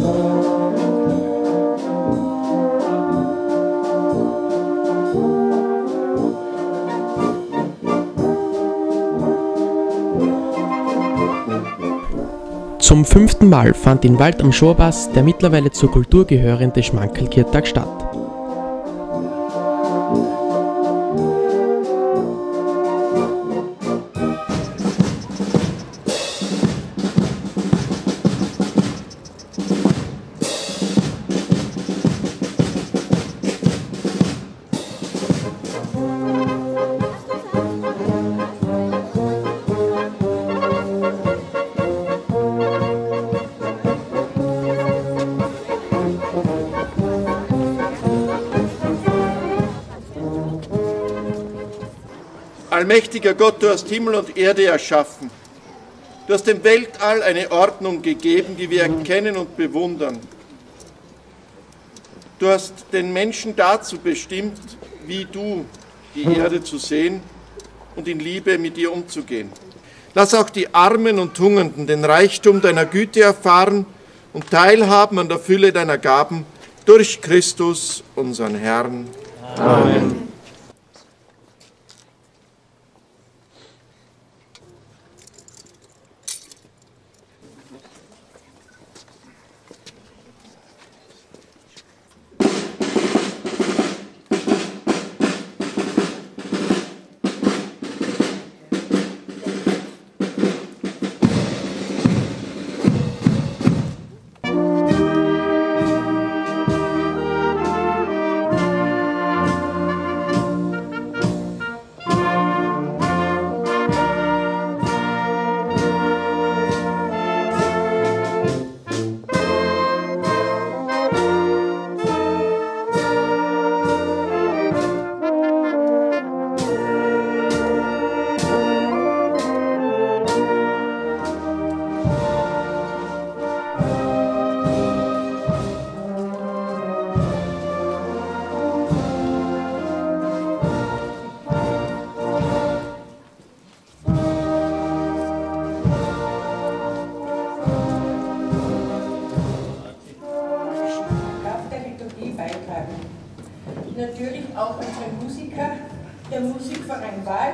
Zum 5. Mal fand in Wald am Schorbas der mittlerweile zur Kultur gehörende Schmankerlkirtag statt. Allmächtiger Gott, du hast Himmel und Erde erschaffen. Du hast dem Weltall eine Ordnung gegeben, die wir erkennen und bewundern. Du hast den Menschen dazu bestimmt, wie du die Erde zu sehen und in Liebe mit ihr umzugehen. Lass auch die Armen und Hungernden den Reichtum deiner Güte erfahren und teilhaben an der Fülle deiner Gaben durch Christus, unseren Herrn. Amen. Natürlich auch unsere Musiker, der Musikverein Wald.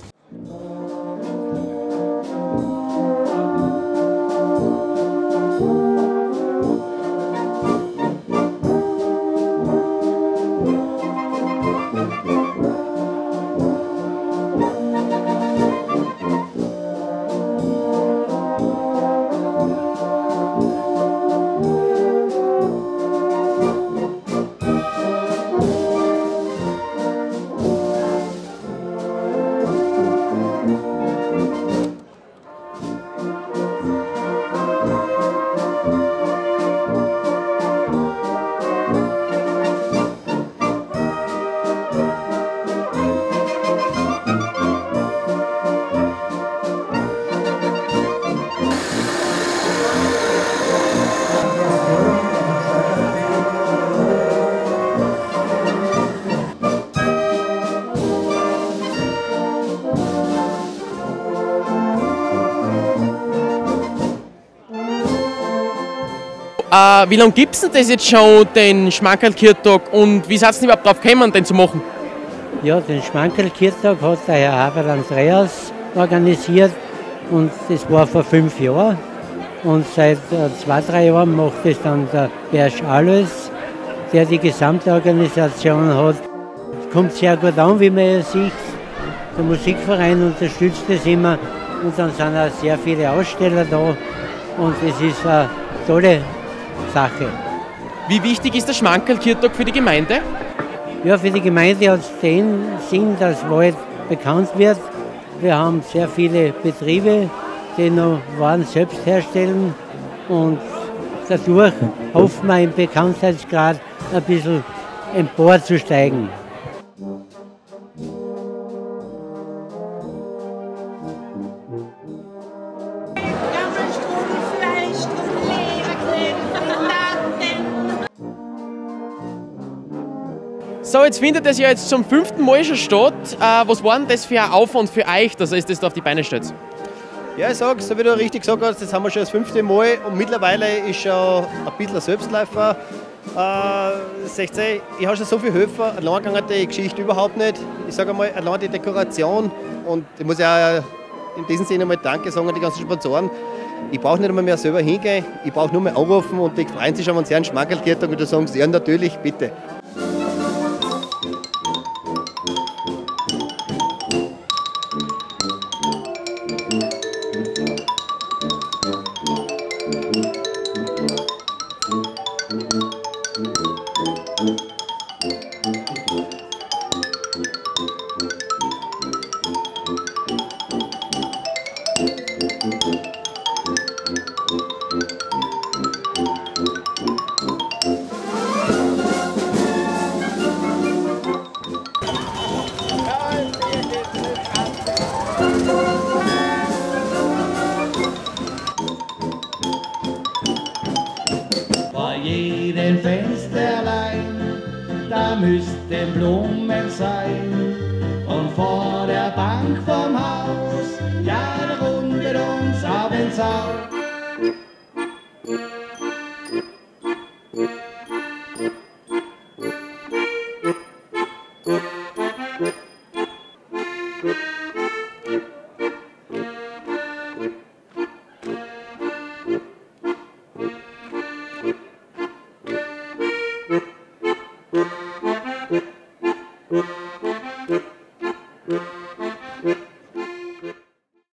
Wie lange gibt es denn das jetzt schon, den Schmankerlkirtag, und wie seid ihr überhaupt drauf gekommen, den zu machen? Ja, den Schmankerlkirtag hat der Herr Haber Andreas organisiert und das war vor 5 Jahren. Und seit 2-3 Jahren macht es dann der Bersch Alois, der die gesamte Organisation hat. Es kommt sehr gut an, wie man ja sieht. Der Musikverein unterstützt es immer und dann sind auch sehr viele Aussteller da und es ist eine tolle Sache. Wie wichtig ist der Schmankerlkirtag für die Gemeinde? Ja, für die Gemeinde hat es den Sinn, dass Wald bekannt wird. Wir haben sehr viele Betriebe, die noch Waren selbst herstellen und dadurch hoffen wir im Bekanntheitsgrad ein bisschen emporzusteigen. So, jetzt findet es ja jetzt zum 5. Mal schon statt. Was war denn das für ein Aufwand für euch, dass ihr das da auf die Beine stellt? Ja, ich sage, so wie du richtig gesagt hast, das haben wir schon das 5. Mal und mittlerweile ist schon ein bisschen ein Selbstläufer. Seht ihr, ich habe schon so viel Helfer, allein ging die Geschichte überhaupt nicht. Ich sage einmal, allein die Dekoration und ich muss ja auch in diesem Sinne mal Danke sagen an die ganzen Sponsoren. Ich brauche nicht einmal mehr selber hingehen, ich brauche nur mehr anrufen und die freuen sich schon, wenn sie einen Schmankerl gehört haben und da sagen sie, ja natürlich, bitte. Vor jedem Fensterlein, da müssten Blumen sein. Und vor der Bank vom Haus, ja, da rundet uns auf den Zaun.